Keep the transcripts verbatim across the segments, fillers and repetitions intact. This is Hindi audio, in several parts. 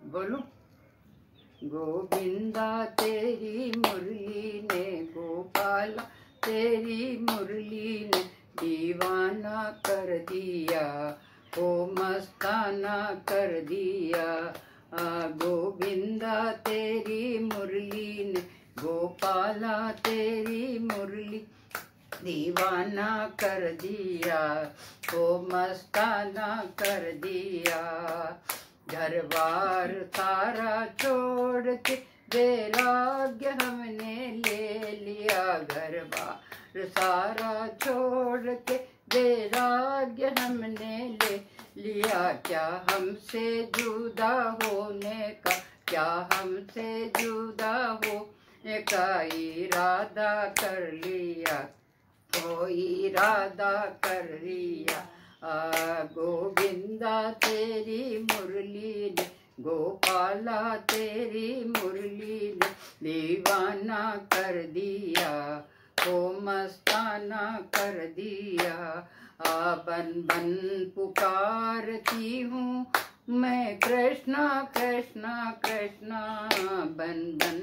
बोलो। गोविंदा तेरी मुरली ने, गोपाला तेरी मुरली ने दीवाना कर दिया, ओ मस्ताना कर दिया। आ गोविंदा तेरी मुरली ने, गोपाला तेरी मुरली दीवाना कर दिया, ओ मस्ताना कर दिया। घर बार सारा छोड़ के वैराग्य हमने ले लिया, घर बार सारा छोड़ के वैराग्य हमने ले लिया। क्या हमसे जुदा होने का, क्या हमसे जुदा होने का इरादा कर लिया, ओ इरादा कर लिया। आ गोविंदा तेरी मुरली ने, गोपाला तेरी मुरली ने दीवाना कर दिया, ओ मस्ताना कर दिया। आ बन बन पुकारती हूँ मैं कृष्णा कृष्णा कृष्णा, बन बन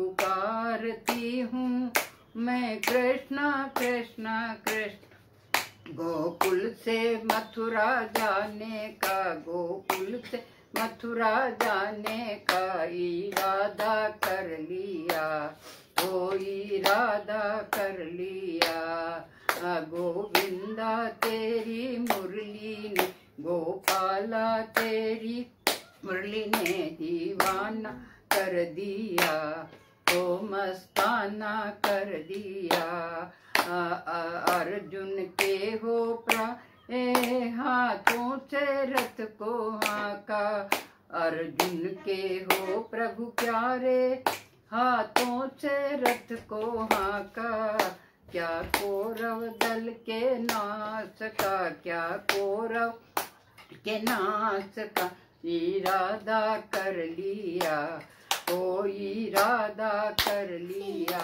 पुकारती हूँ मैं कृष्णा कृष्णा कृष्ण। गोकुल से मथुरा जाने का, गोकुल से मथुरा जाने का इरादा कर लिया, ओ इरादा कर लिया। गोविंदा तेरी मुरली ने, गोपाला तेरी मुरली ने दीवाना कर दिया, ओ मस्ताना कर दिया। आ, आ, अर्जुन के हो प्राण हाथों से रथ को हाँका, अर्जुन के हो प्रभु प्यारे हाथों से रथ को हाँका। क्या कौरव दल के नाश का, क्या कौरव के नाश का इरादा कर लिया, ओ इरादा कर लिया।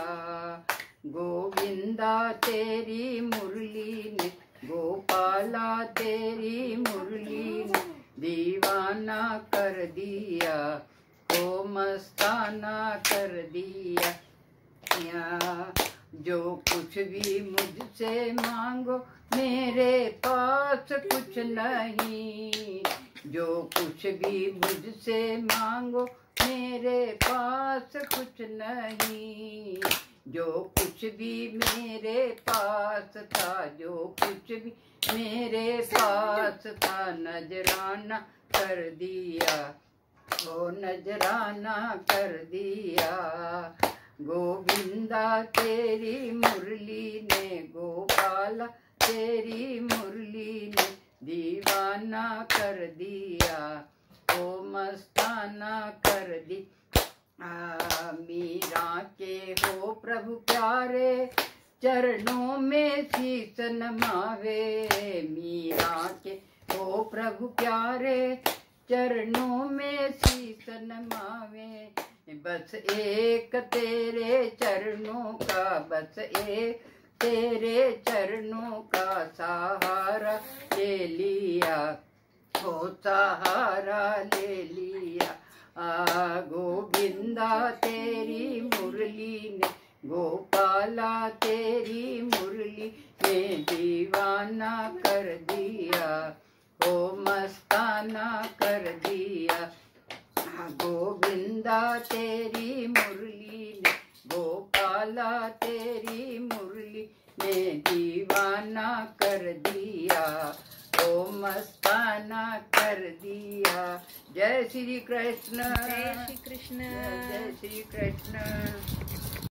गोविंदा तेरी मुरली ने, गोपाला तेरी मुरली ने दीवाना कर दिया, ओ मस्ताना कर दिया। या जो कुछ भी मुझसे मांगो मेरे पास कुछ नहीं, जो कुछ भी मुझसे मांगो मेरे पास कुछ नहीं। जो कुछ भी मेरे पास था, जो कुछ भी मेरे पास था नजराना कर दिया, ओ नजराना कर दिया। गोविंदा तेरी मुरली ने, गोपाला तेरी मुरली ने दीवाना कर दिया, ओ मस्ताना कर दी। आ मीरा के हो प्रभु प्यारे चरणों में शीस नमावे, मीरा के हो प्रभु प्यारे चरणों में शीस नमावे। बस एक तेरे चरणों का, बस एक तेरे चरणों का सहारा ले लिया, ओ सहारा ले लिया। आ गोविंदा तेरी मुरली ने, गोपाला तेरी मुरली ने दीवाना कर दिया, ओ मस्ताना कर दिया। गोविंदा तेरी मुरली ने, गोपाला तेरी मुरली ने दीवाना कर दिया, ओ मस्ताना कर दिया। जय श्री कृष्ण, जय श्री कृष्ण, जय श्री कृष्ण।